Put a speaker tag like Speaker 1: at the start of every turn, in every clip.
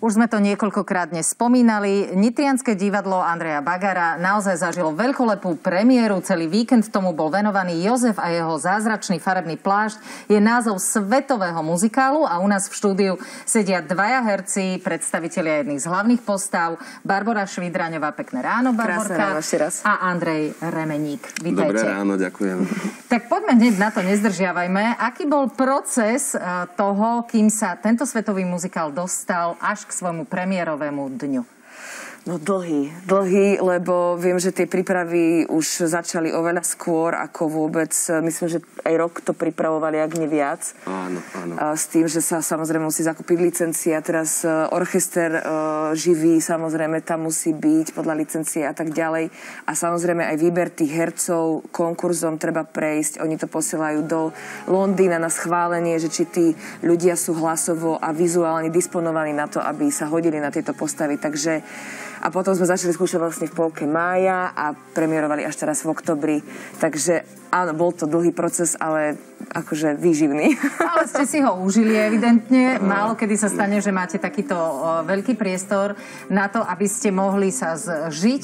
Speaker 1: Už sme to niekoľkokrát dnes spomínali. Nitrianske divadlo Andreja Bagara naozaj zažilo veľkolepú premiéru. Celý víkend tomu bol venovaný. Jozef a jeho zázračný farebný plášť je názov svetového muzikálu a u nás v štúdiu sedia dvaja herci, predstavitelia jedných z hlavných postav. Barbora Švidraňová, pekné ráno, Barborka.
Speaker 2: Krásne ráno, ešte raz.
Speaker 1: A Andrej Remeník. Vítajte.
Speaker 3: Dobré ráno, ďakujem.
Speaker 1: Tak poďme hneď na to, nezdržiavajme. Aký bol proces toho, kým sa tento svetový muzikál dostal až k svojmu premiérovému dňu?
Speaker 2: No dlhý, lebo viem, že tie prípravy už začali oveľa skôr, ako vôbec, myslím, že aj rok to pripravovali, ak nie viac.
Speaker 3: Áno.
Speaker 2: S tým, že sa samozrejme musí zakúpiť licencia, teraz orchester živý, samozrejme tam musí byť podľa licencie a tak ďalej. A samozrejme aj výber tých hercov konkurzom treba prejsť. Oni to posielajú do Londýna na schválenie, že či tí ľudia sú hlasovo a vizuálne disponovaní na to, aby sa hodili na tieto postavy. A potom sme začali skúšať vlastne v polke mája a premiérovali až teraz v oktobri. Takže áno, bol to dlhý proces, ale akože výživný.
Speaker 1: Ale ste si ho užili evidentne. Málo kedy sa stane, že máte takýto veľký priestor na to, aby ste mohli sa zžiť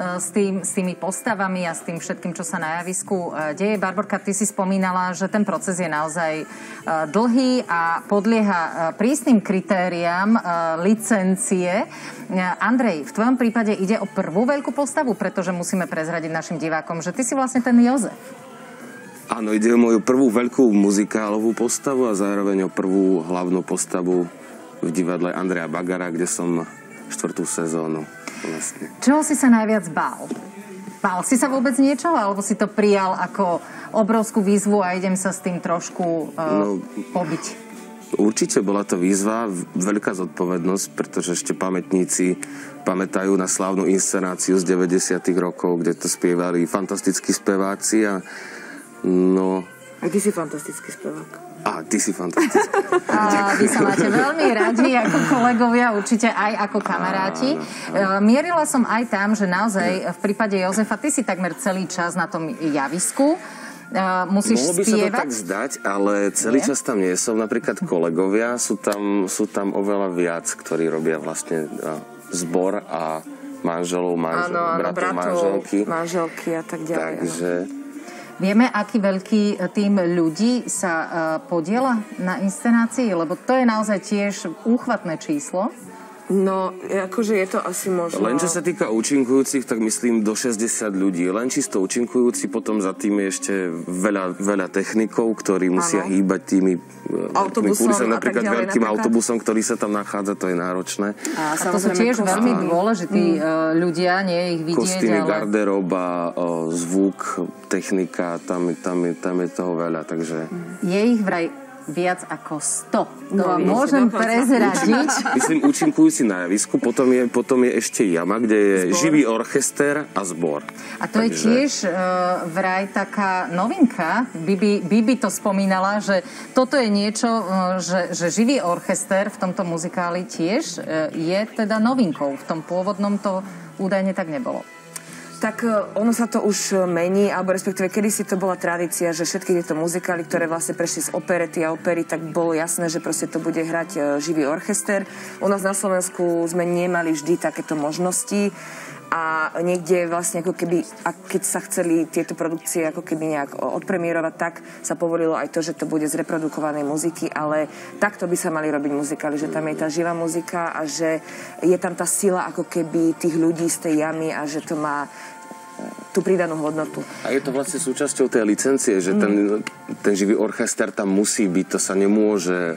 Speaker 1: s tými postavami a s tým všetkým, čo sa na javisku deje. Barborka, ty si spomínala, že ten proces je naozaj dlhý a podlieha prísnym kritériám licencie. Andrej, v tvojom prípade ide o prvú veľkú postavu, pretože musíme prezradiť našim divákom, že ty si vlastne ten Jozef.
Speaker 3: Áno, ide o moju prvú veľkú muzikálovú postavu a zároveň o prvú hlavnú postavu v divadle Andreja Bagara, kde som 4. sezónu. Vlastne.
Speaker 1: Čoho si sa najviac bál? Bál si sa vôbec niečoho, alebo si to prijal ako obrovskú výzvu a idem sa s tým trošku pobiť?
Speaker 3: Určite bola to výzva, veľká zodpovednosť, pretože ešte pamätníci pamätajú na slávnu inscenáciu z 90. rokov, kde to spievali fantastickí speváci a
Speaker 2: A ty si fantastický spevák.
Speaker 3: A ty si fantastický.
Speaker 1: A vy sa máte veľmi radi ako kolegovia, určite aj ako kamaráti. Mierila som aj tam, že naozaj v prípade Jozefa, ty si takmer celý čas na tom javisku. Musíš
Speaker 3: Mohlo by
Speaker 1: spievať.
Speaker 3: sa to tak zdať, ale celý čas tam nie som. Napríklad kolegovia sú tam oveľa viac, ktorí robia vlastne zbor a manželov, bratov,
Speaker 2: manželky a tak ďalej.
Speaker 3: Takže...
Speaker 1: Vieme, aký veľký tým ľudí sa podieľa na inscenácii? Lebo to je naozaj tiež úchvatné číslo.
Speaker 2: No, akože je to asi možno...
Speaker 3: Len čo sa týka účinkujúcich, tak myslím do 60 ľudí. Len čisto účinkujúci, potom za tým je ešte veľa technikov, ktorí musia hýbať tými
Speaker 2: autobusom
Speaker 3: a napríklad veľkým autobusom, ktorý sa tam nachádza, to je náročné.
Speaker 1: A to sú tiež veľmi dôležití ľudia, nie je ich vidieť,
Speaker 3: kostýmy, garderoba, zvuk, technika, tam je toho veľa, takže...
Speaker 1: Je ich vraj viac ako 100. No, môžem prezradiť.
Speaker 3: Myslím, účinkujúci na javisku, potom je ešte jama, kde je živý orchester a zbor.
Speaker 1: A to je tiež vraj taká novinka. Bibi to spomínala, že toto je niečo, že živý orchester v tomto muzikáli tiež je teda novinkou. V tom pôvodnom to údajne tak nebolo.
Speaker 2: Tak ono sa to už mení, alebo respektíve kedysi to bola tradícia, že všetky tieto muzikály, ktoré vlastne prešli z operety a opery, tak bolo jasné, že proste to bude hrať živý orchester. U nás na Slovensku sme nemali vždy takéto možnosti a niekde vlastne ako keby, a keď sa chceli tieto produkcie ako keby nejak odpremierovať, tak sa povolilo aj to, že to bude z reprodukovanej muziky, ale takto by sa mali robiť muzikály, že tam je tá živá muzika a že je tam tá sila ako keby tých ľudí z tej jamy a že to má tú pridanú hodnotu.
Speaker 3: A je to vlastne súčasťou tej licencie, že ten živý orchester tam musí byť, to sa nemôže...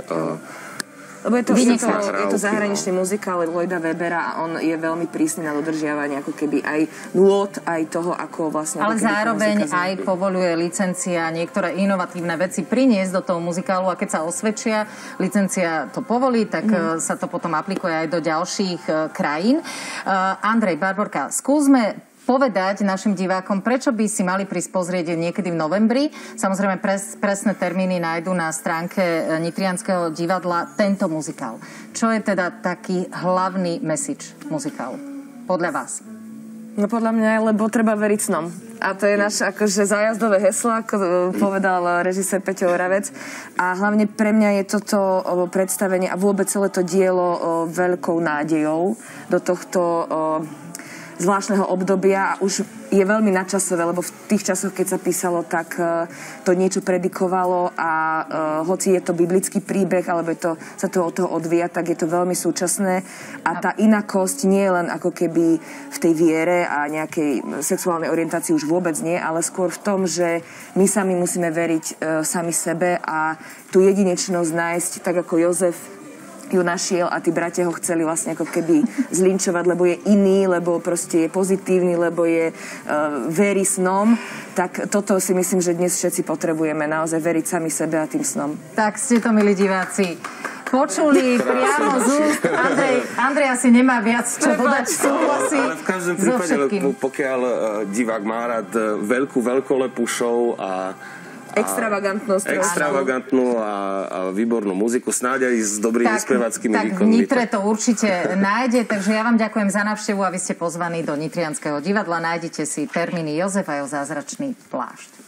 Speaker 2: Lebo je to zahraničný muzikál Lloyda Webera a on je veľmi prísny na dodržiavanie ako keby aj nôd, aj toho, ako vlastne...
Speaker 1: Ale zároveň aj povoľuje licencia niektoré inovatívne veci priniesť do toho muzikálu a keď sa osvedčia, licencia to povolí, tak sa to potom aplikuje aj do ďalších krajín. Andrej, Barborka, skúsme povedať našim divákom, prečo by si mali prísť pozrieť niekedy v novembri. Samozrejme, presné termíny nájdu na stránke Nitrianskeho divadla tento muzikál. Čo je teda taký hlavný message muzikálu? Podľa vás?
Speaker 2: No podľa mňa, lebo treba veriť snom. A to je naše akože zájazdové heslo, ako povedal režisér Peťo Oravec. A hlavne pre mňa je toto predstavenie a vôbec celé to dielo veľkou nádejou do tohto zvláštneho obdobia a už je veľmi nadčasové, lebo v tých časoch, keď sa písalo, tak to niečo predikovalo a hoci je to biblický príbeh, alebo sa to od toho odvíja, tak je to veľmi súčasné a tá inakosť nie je len ako keby v tej viere a nejakej sexuálnej orientácii už vôbec nie, ale skôr v tom, že my sami musíme veriť sami sebe a tú jedinečnosť nájsť, tak ako Jozef ju našiel a tí bratia ho chceli vlastne ako keby zlinčovať, lebo je iný, lebo proste je pozitívny, lebo je verí snom, tak toto si myslím, že dnes všetci potrebujeme, naozaj veriť sami sebe a tým snom.
Speaker 1: Tak ste to, milí diváci, počuli priamo z úst. Andrej asi nemá viac čo dodať, súhlasí.
Speaker 3: Ale v každom prípade, pokiaľ divák má rád veľkolepú show a extravagantnú a výbornú muziku, snáď aj s dobrými speváckými výkonmi. Tak v Nitre to určite nájde, takže ja vám ďakujem za návštevu a vy ste pozvaní do Nitrianskeho divadla. Nájdete si termíny Jozef a jeho zázračný plášť.